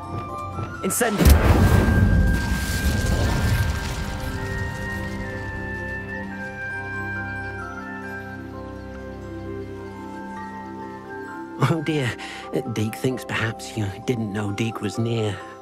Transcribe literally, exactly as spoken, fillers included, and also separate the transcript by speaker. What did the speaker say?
Speaker 1: Incendio! Oh dear, Deek thinks perhaps you didn't know Deek was near.